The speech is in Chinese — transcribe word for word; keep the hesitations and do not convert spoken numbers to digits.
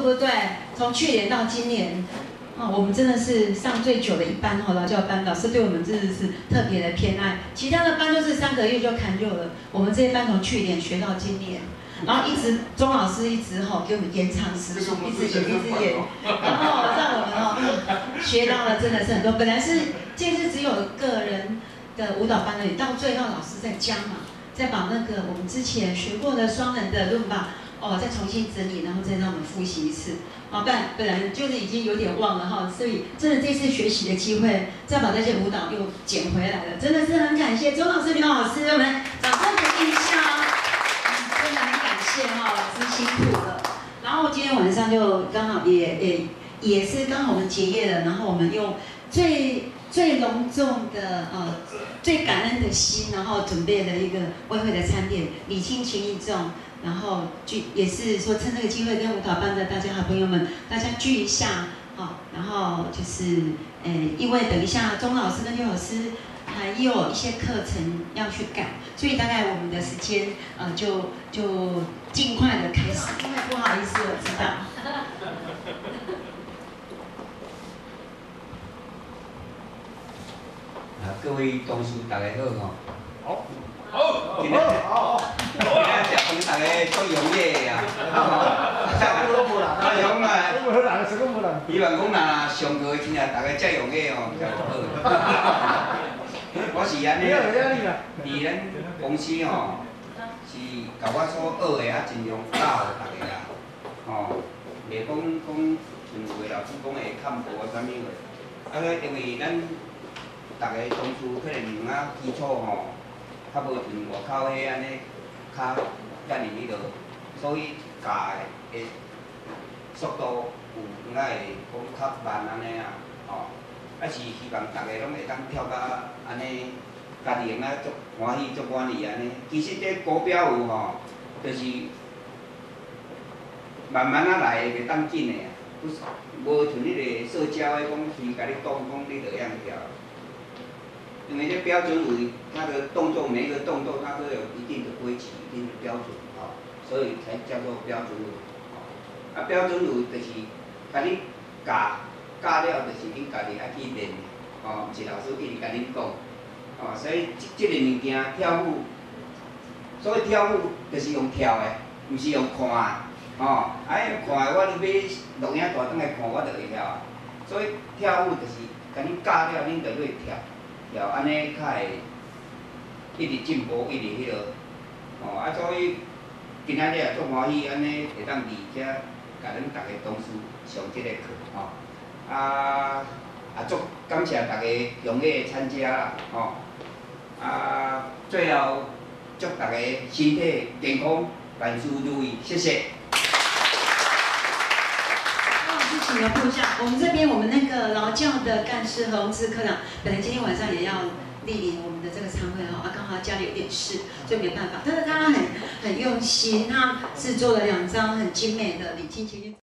不对？从去年到今年，啊，我们真的是上最久的一班哈，劳教班，老师对我们真的是特别的偏爱。其他的班都是三个月就砍掉了，我们这一班从去年学到今年。 然后一直钟老师一直吼给我们延长时数，一直演一直演，然后让我们哦学到了真的是很多。本来是这次只有个人的舞蹈班而已，到最后老师再加码，再把那个我们之前学过的双人的伦巴哦再重新整理，然后再让我们复习一次。哦，不然本来就是已经有点忘了哈，所以真的这次学习的机会，再把这些舞蹈又捡回来了，真的是很感谢钟老师、刘老师，我们掌声鼓励一下哦。 真的很感谢哈，老师辛苦了。然后今天晚上就刚好也也也是刚好我们结业了，然后我们用最最隆重的呃最感恩的心，然后准备了一个外汇的餐点，礼轻情意重，然后聚也是说趁这个机会跟舞蹈班的大家好朋友们大家聚一下，好，然后就是呃因为等一下钟老师跟刘老师。 还有一些课程要去赶，所以大概我们的时间呃就就尽快的开始，因为不好意思，我知道。 啊，各位同事大家好吼。好。 好。 今天好。今天食饭大家足踊跃呀。 啥都无人。 啊，用啊。 无人，什么无人？ 希望讲若上课真正大家遮踊跃哦，才好。我是安尼，伫咱公司吼，是甲我所学的啊，尽量教大家啦，吼，袂讲讲像有的老师讲会看薄啊啥物个，啊，因为咱大家同事可能啊基础吼，较无像外口迄安尼较遮尔迄落，所以教的速度有应该会讲较慢安尼啊，吼。 啊是希望大家拢会当跳到安尼，家己用啊足欢喜足满意安尼。其实这股票有吼，就是慢慢啊来袂当紧的啊，无像迄个社交的讲，伊甲你讲讲你就会晓跳。因为这标准舞，它的动作每一个动作它都有一定的规矩、一定的标准吼，所以才叫做标准舞。啊，标准舞就是甲你教。 教了就是恁家己爱去练，哦，毋是老师一直甲恁讲，哦，所以即即个物件跳舞，所以跳舞就是用跳的，毋是用看的，哦，啊用看的，我你买录影带转来看，我就会跳。所以跳舞就是甲恁教了，恁就会跳，跳安尼较会一直进步，一直迄落，哦，啊所以今仔日也足欢喜，安尼会当伫遮甲恁逐个同事上即个课，吼。 啊啊！祝感谢大家踊跃参加啦，吼！啊，最后祝大家身体健康，万事如意，谢谢。 张老师，请留步一下。我们这边我们那个劳教的干事何荣志科长，本来今天晚上也要莅临我们的这个餐会哈，啊，刚好家里有点事，所以没办法。但是他很很用心，他制作了两张很精美的礼金情。